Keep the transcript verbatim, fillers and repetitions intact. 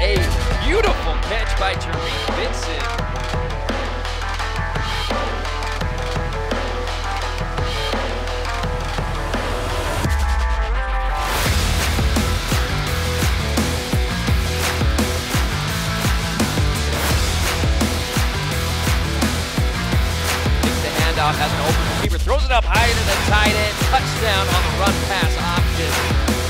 a beautiful catch by Tariq Vincent. Has an open receiver, throws it up high to the tight end, touchdown on the run pass option.